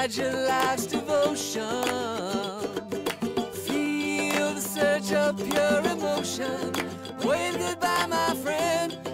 Imagine life's devotion. Feel the surge of pure emotion. Wave goodbye, my friend.